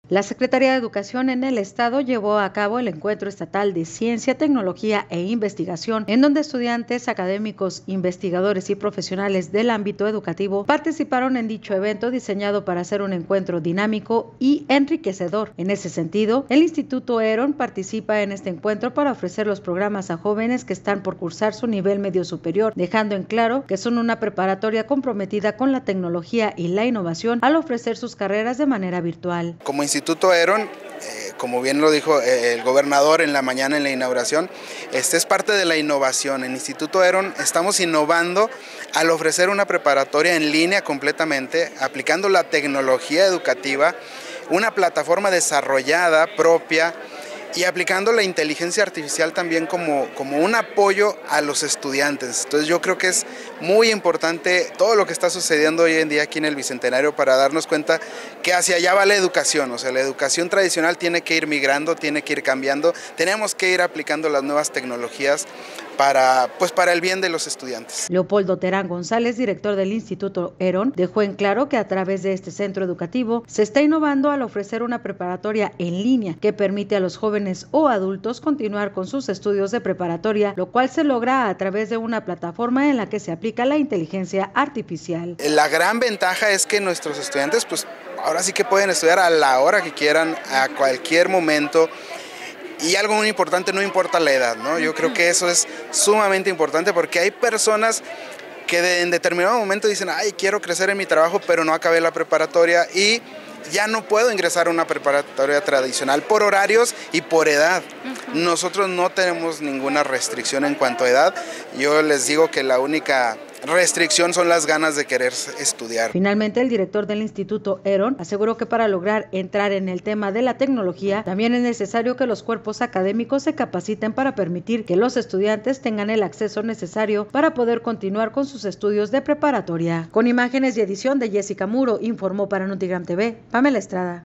La Secretaría de Educación en el Estado llevó a cabo el Encuentro Estatal de Ciencia, Tecnología e Investigación, en donde estudiantes, académicos, investigadores y profesionales del ámbito educativo participaron en dicho evento diseñado para ser un encuentro dinámico y enriquecedor. En ese sentido, el Instituto ERON participa en este encuentro para ofrecer los programas a jóvenes que están por cursar su nivel medio superior, dejando en claro que son una preparatoria comprometida con la tecnología y la innovación al ofrecer sus carreras de manera virtual. Como Instituto ERON, como bien lo dijo el gobernador en la mañana en la inauguración, este es parte de la innovación. En Instituto ERON estamos innovando al ofrecer una preparatoria en línea completamente, aplicando la tecnología educativa, una plataforma desarrollada propia y aplicando la inteligencia artificial también como un apoyo a los estudiantes. Entonces yo creo que es muy importante todo lo que está sucediendo hoy en día aquí en el Bicentenario para darnos cuenta que hacia allá va la educación. O sea, la educación tradicional tiene que ir migrando, tiene que ir cambiando, tenemos que ir aplicando las nuevas tecnologías para el bien de los estudiantes. Leopoldo Terán González, director del Instituto ERON, dejó en claro que a través de este centro educativo se está innovando al ofrecer una preparatoria en línea que permite a los jóvenes o adultos continuar con sus estudios de preparatoria, lo cual se logra a través de una plataforma en la que se aplica la inteligencia artificial. La gran ventaja es que nuestros estudiantes ahora sí que pueden estudiar a la hora que quieran, a cualquier momento. Y algo muy importante, no importa la edad, ¿no? Yo creo que eso es sumamente importante porque hay personas que en determinado momento dicen, ay, quiero crecer en mi trabajo, pero no acabé la preparatoria y ya no puedo ingresar a una preparatoria tradicional por horarios y por edad. Nosotros no tenemos ninguna restricción en cuanto a edad. Yo les digo que la única restricción son las ganas de querer estudiar. Finalmente, el director del Instituto ERON aseguró que para lograr entrar en el tema de la tecnología, también es necesario que los cuerpos académicos se capaciten para permitir que los estudiantes tengan el acceso necesario para poder continuar con sus estudios de preparatoria. Con imágenes y edición de Jessica Muro, informó para Notigram TV, Pamela Estrada.